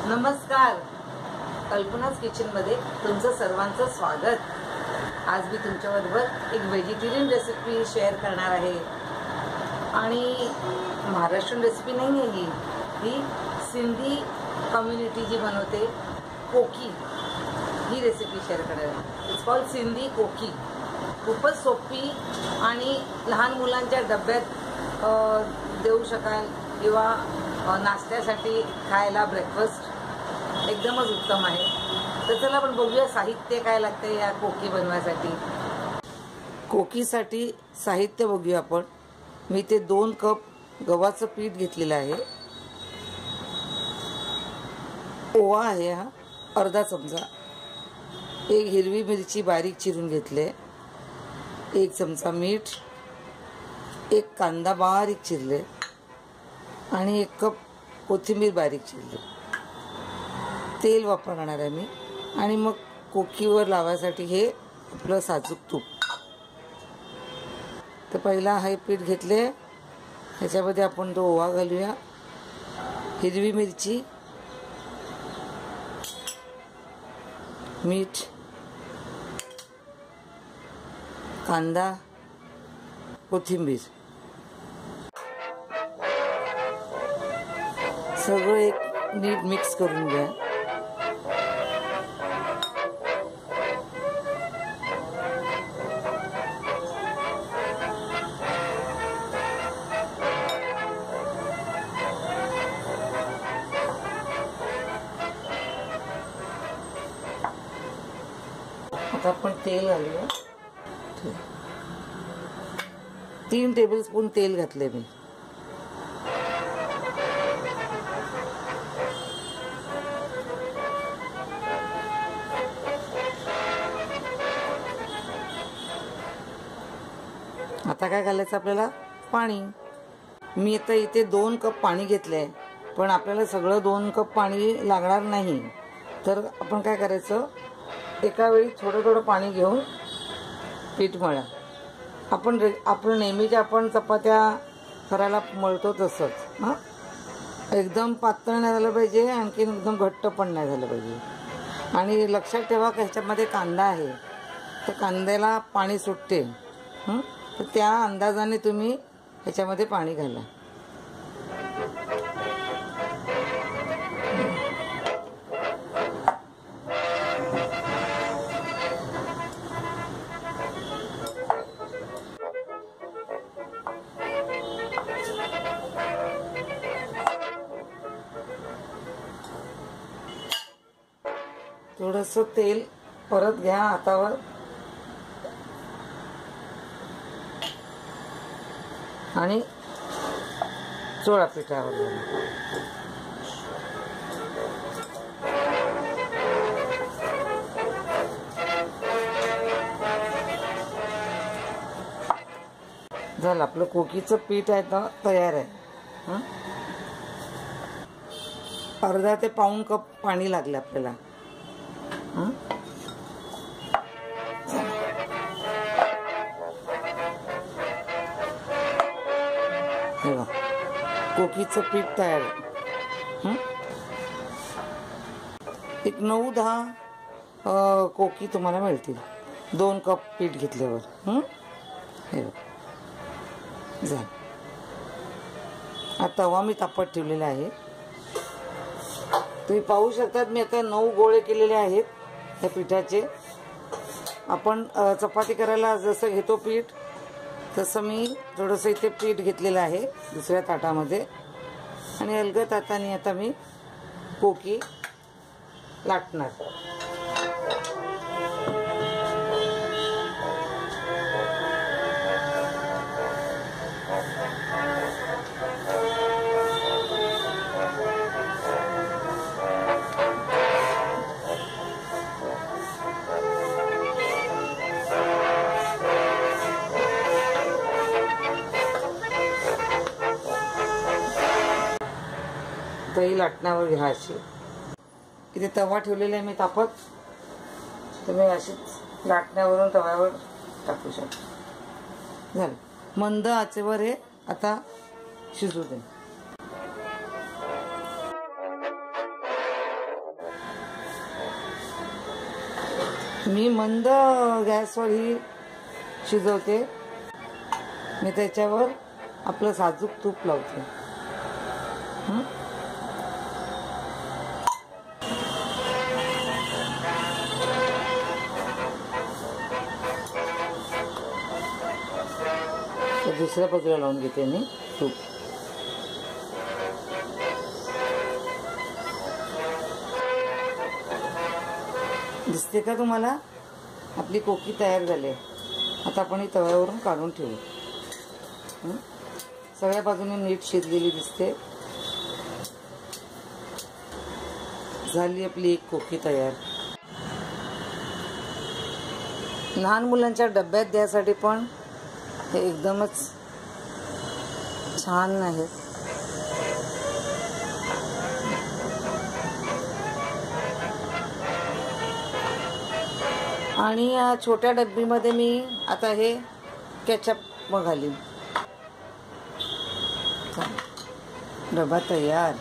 नमस्कार, कल्पना's किचनमध्ये तुमचं सर्वांचं स्वागत। आज मी तुमच्याबरोबर एक व्हेजिटेरियन रेसिपी शेअर करणार आहे आणि महाराष्ट्रीयन रेसिपी नाही आहे ही सिंधी कम्युनिटी जी बनवते कोकी ही रेसिपी शेअर करणार आहे। इट्स कॉल्ड सिंधी कोकी। खूपच सोपी आणि लहान मुलांच्या डब्यात देऊ शकाल किंवा नाश्त्यासाठी खायला ब्रेकफास्ट एकदमच उत्तम आहे। तर चला आपण बघूया साहित्य काय लागते या कोकी बनवायसाठी। कोकीसाठी साहित्य बघूया आपण। मी ते 2 कप गव्हाचं पीठ घेतलेलं आहे। ओवा आहे हा अर्धा चमचा, एक हिरवी मिरची बारीक चिरून घेतले, 1 चमचा मीठ, 1 कांदा बारीक चिरले आणि 1 कप कोथिंबीर बारीक चिरली। तेल वापरणार आहे मी आणि मग कोकीवर लावायसाठी हे आपलं साजूक तूप। तर पहिला हे पीठ घेतले, ह्याच्यामध्ये आपण तो ओवा घालूया, हिरवी मिरची, मीठ, कांदा, कोथिंबीर सगळं एक नीट मिक्स करून घ्या। आता आपण तेल घालूया। 3 टेबलस्पून तेल घातले मी। आता काय घालायचं आपल्याला? पाणी। मी आता इथे 2 कप पाणी घेतलंय, पण आपल्याला सगळं 2 कप पाणी लागणार नाही। तर आपण काय करायचं, एका वेळी थोडं थोडं पाणी घेऊन पीठ मळा। आपण नेहमीच्या आपण चपात्या करायला मळतो तसंच। हां, एकदम पातळ नाही झालं पाहिजे, आणखी एकदम घट्ट पण नाही झालं पाहिजे। आणि लक्षात ठेवा की ह्याच्यामध्ये कांदा आहे, तर कांद्याला पाणी सुटते। तर त्या अंदाजाने तुम्ही ह्याच्यामध्ये पाणी घाला। थोडंसं तेल परत घ्या हातावर आणि चोळा पिठावर। झालं आपलं कोकीचं पीठ आहे तर तयार आहे। अर्धा ते पाऊण कप पाणी लागलं आपल्याला। कोकीचं पीठ तयार आहे। एक 9-10 कोकी तुम्हाला मिळतील 2 कप पीठ घेतल्यावर। हे झालं। आता तवा मी तापत ठेवलेला आहे। तुम्ही पाहू शकतात मी आता 9 गोळे केलेले आहेत त्या पिठाचे। आपण चपाती करायला जसं घेतो पीठ तसं मी थोडंसं इथे पीठ घेतलेलं आहे दुसऱ्या ताटामध्ये आणि अलगद हाताने आता मी कोकी लाटणार। दही लाटण्यावर घ्या अशी। इथे तवा ठेवलेला आहे मी तापत, तुम्ही अशीच लाटण्यावरून तव्यावर टाकू शकता। झालं, मंद आचेवर हे आता शिजू दे। मी मंद गॅसवर ही शिजवते. मी त्याच्यावर आपलं साजूक तूप लावते. दुसऱ्या बाजूला लावून घेते मी तूप. दिसते का तुम्हाला? आपली कोकी तयार झाली. आता आपण ही तव्यावरून काढून ठेवू. सगळ्या बाजूने नीट शिजलेली दिसते. झाली आपली एक कोकी तयार. लहान मुलांच्या डब्यात द्यायसाठी पण हे एकदमच छान आहे. आणि या छोट्या डब्बीमध्ये मी आता हे केचप घालीन. डबा तयार.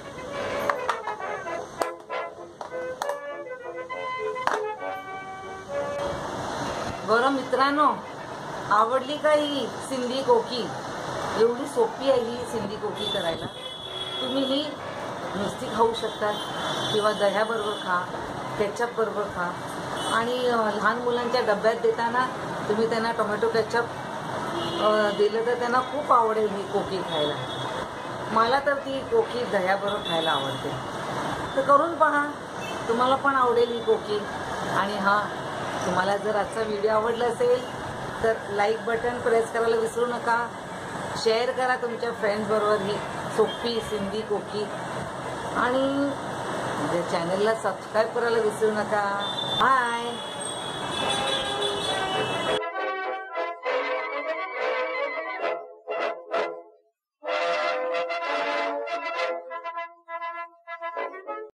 बरं मित्रांनो, आवडली का ही सिंधी कोकी? एवढी सोपी आहे ही सिंधी कोकी करायला. तुम्ही ही नुसती खाऊ शकता किंवा दह्याबरोबर खा, केचप बरोबर खा. आणि लहान मुलांच्या डब्यात देताना तुम्ही त्यांना टोमॅटो केचप दिलं तर त्यांना खूप आवडेल ही कोकी खायला. मला तर ती कोकी दह्याबरोबर खायला आवडते. तर करून पहा, तुम्हाला पण आवडेल ही कोकी. आणि हां, तुम्हाला जर आजचा व्हिडिओ आवडला असेल तर लाईक बटन प्रेस करायला विसरू नका. शेअर करा तुमच्या फ्रेंड्सबरोबर ही सोपी सिंधी कोकी. आणि चॅनलला सबस्क्राईब करायला विसरू नका. बाय.